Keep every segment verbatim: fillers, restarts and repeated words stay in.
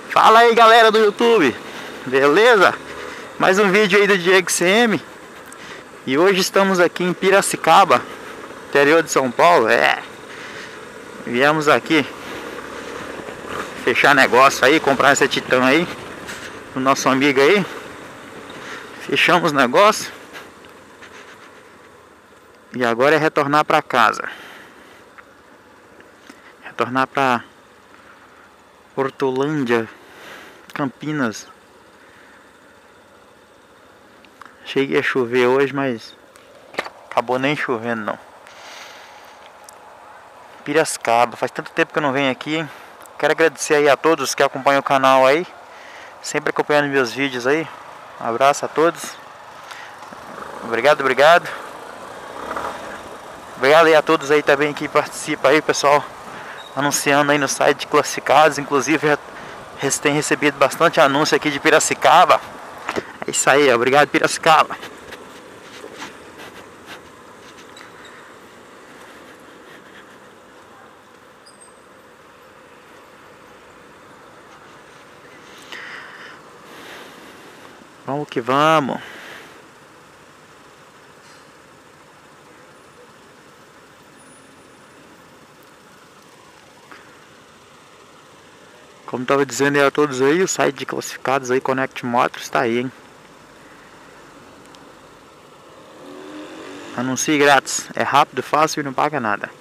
Fala aí, galera do YouTube, beleza? Mais um vídeo aí do Diego C M. E hoje estamos aqui em Piracicaba, interior de São Paulo. É, viemos aqui fechar negócio aí, comprar essa Titan aí do nosso amigo aí. Fechamos negócio e agora é retornar para casa, retornar para Hortolândia, Campinas. Cheguei a chover hoje, mas acabou nem chovendo não. Piracicaba, faz tanto tempo que eu não venho aqui, hein? Quero agradecer aí a todos que acompanham o canal aí, sempre acompanhando meus vídeos aí. Um abraço a todos. Obrigado, obrigado. Obrigado aí a todos aí também que participam aí, pessoal, anunciando aí no site de classificados. Inclusive tem recebido bastante anúncio aqui de Piracicaba. É isso aí, obrigado Piracicaba. Vamos que vamos. Como estava dizendo aí a todos aí, o site de classificados aí, Connect Motors, está aí, hein? Anuncie grátis, é rápido, fácil e não paga nada.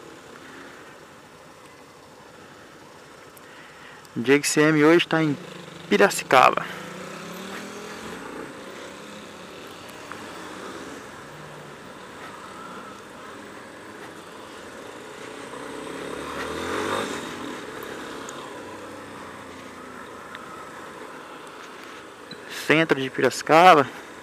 O Diego C M hoje está em Piracicaba. Centro de Piracicaba.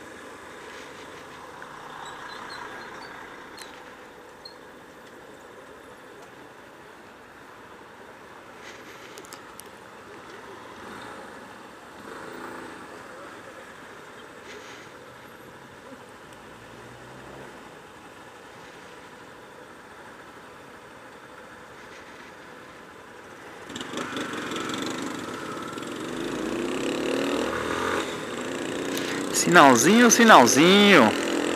Sinalzinho, sinalzinho.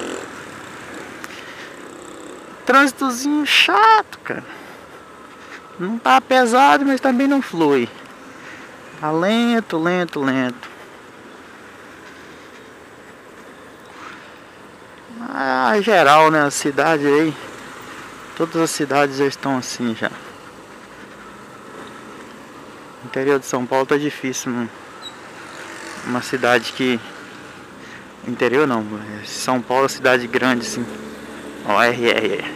Trânsitozinho chato, cara. Não tá pesado, mas também não flui. Tá lento, lento, lento. Ah, geral, né? A cidade aí. Todas as cidades já estão assim já. O interior de São Paulo tá difícil, mano. Uma cidade que... Interior não, São Paulo é cidade grande assim. Ó, R R.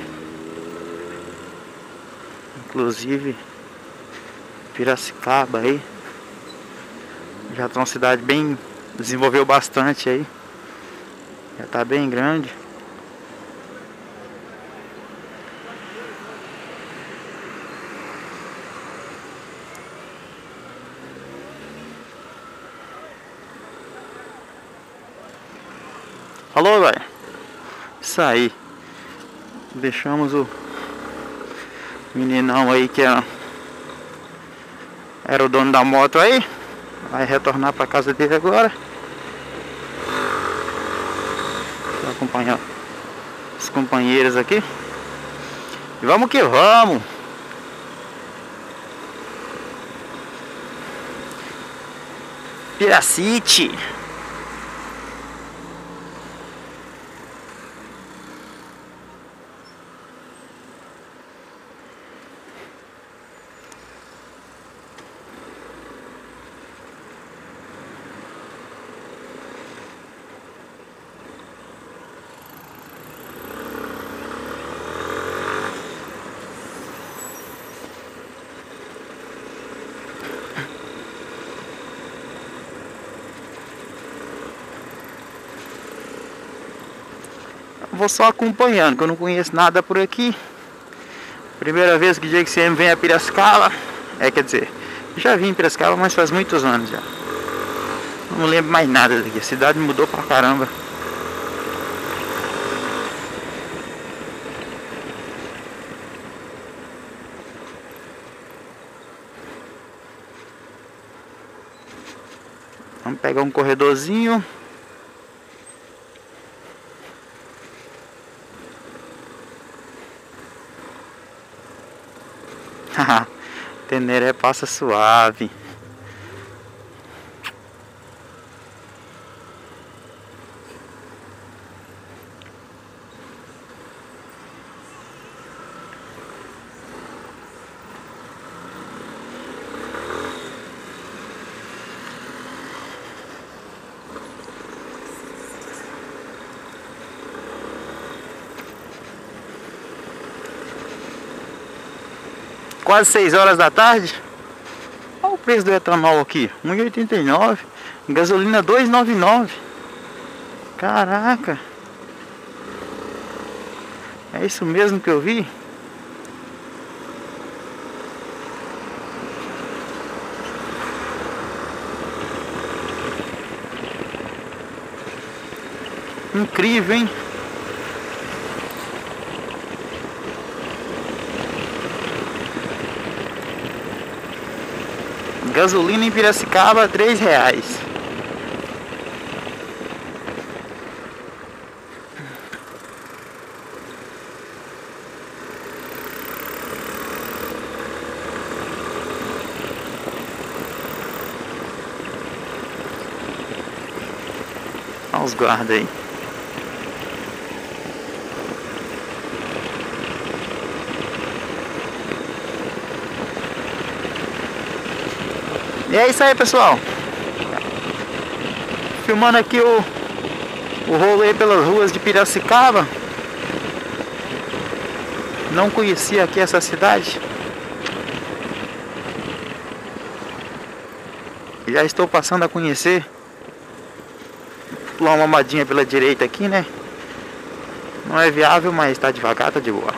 Inclusive Piracicaba aí já tá uma cidade bem, desenvolveu bastante aí. Já tá bem grande. Falou, velho. Isso aí. Deixamos o meninão aí que era, era o dono da moto aí. Vai retornar pra casa dele agora. Vou acompanhar os companheiros aqui. E vamos que vamos. Piracite. Vou só acompanhando, que eu não conheço nada por aqui. Primeira vez que o Diego C M vem a Piracicaba. É, quer dizer, já vim em Piracicaba, mas faz muitos anos já. Não lembro mais nada daqui, a cidade mudou pra caramba. Vamos pegar um corredorzinho. Teneré passa suave. Quase seis horas da tarde. Olha o preço do etanol aqui, um real e oitenta e nove. Gasolina dois reais e noventa e nove centavos. Caraca. É isso mesmo que eu vi? Incrível, hein? Gasolina em Piracicaba, três reais. Olha os guardas aí. E é isso aí, pessoal. Filmando aqui o, o rolê pelas ruas de Piracicaba. Não conhecia aqui essa cidade. Já estou passando a conhecer. Vou pular uma mamadinha pela direita aqui, né? Não é viável, mas tá devagar, tá de boa.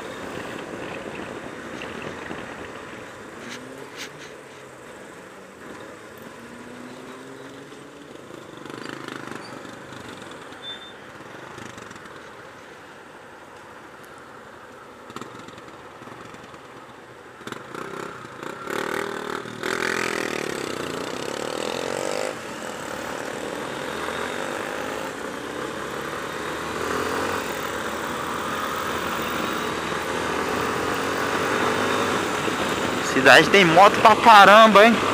Cidade tem moto pra caramba, hein?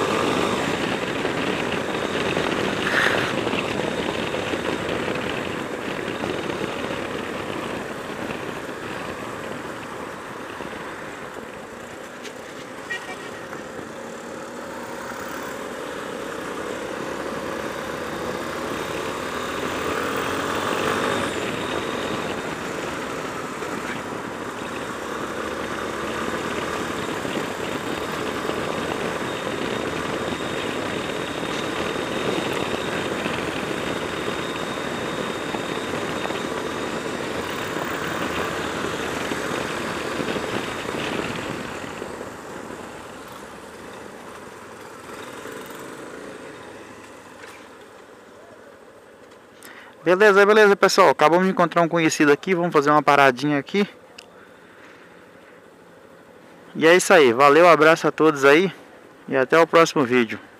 Beleza, beleza, pessoal. Acabamos de encontrar um conhecido aqui. Vamos fazer uma paradinha aqui. E é isso aí. Valeu, abraço a todos aí. E até o próximo vídeo.